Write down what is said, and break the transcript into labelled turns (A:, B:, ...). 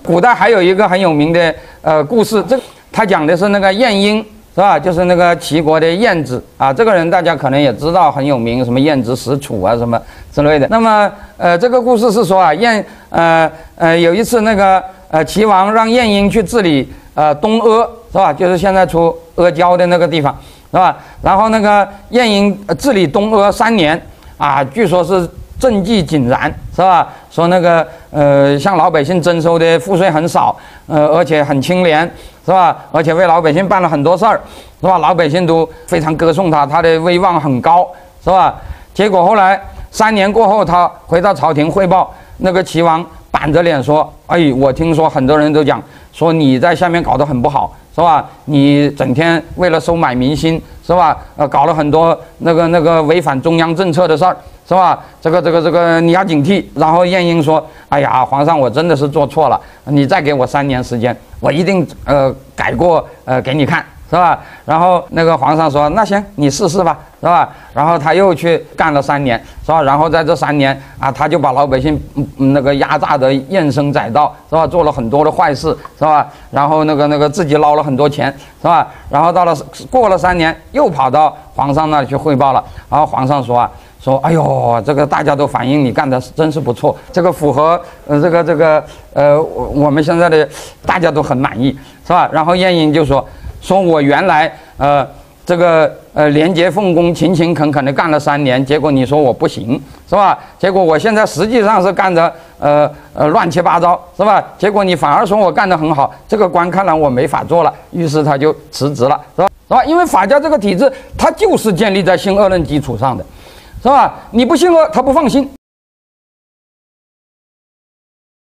A: 古代还有一个很有名的故事，他讲的是那个晏婴，是吧？就是那个齐国的晏子啊，这个人大家可能也知道很有名，什么晏子使楚啊什么之类的。那么这个故事是说啊，有一次那个齐王让晏婴去治理东阿，是吧？就是现在出阿胶的那个地方，是吧？然后那个晏婴治理东阿3年啊，据说是政绩井然，是吧？说那个向老百姓征收的赋税很少，而且很清廉，是吧？而且为老百姓办了很多事儿，是吧？老百姓都非常歌颂他，他的威望很高，是吧？结果后来3年过后，他回到朝廷汇报，那个齐王板着脸说：“哎，我听说很多人都讲说你在下面搞得很不好，是吧？你整天为了收买民心，是吧？搞了很多那个违反中央政策的事儿。”是吧？这个你要警惕。然后晏婴说：“哎呀，皇上，我真的是做错了，你再给我3年时间，我一定改过给你看，是吧？”然后那个皇上说：“那行，你试试吧，是吧？”然后他又去干了3年，是吧？然后在这3年啊，他就把老百姓那个压榨得怨声载道，是吧？做了很多的坏事，是吧？然后那个自己捞了很多钱，是吧？然后过了3年，又跑到皇上那里去汇报了。然后皇上说：“哎呦，这个大家都反映你干的真是不错，这个符合我们现在的大家都很满意，是吧？”然后晏婴就说我原来廉洁奉公、勤勤恳恳的干了3年，结果你说我不行，是吧？结果我现在实际上是干的乱七八糟，是吧？结果你反而说我干得很好，这个官看来我没法做了，于是他就辞职了，是吧？因为法家这个体制，它就是建立在性恶论基础上的。是吧？你不信恶，他不放心。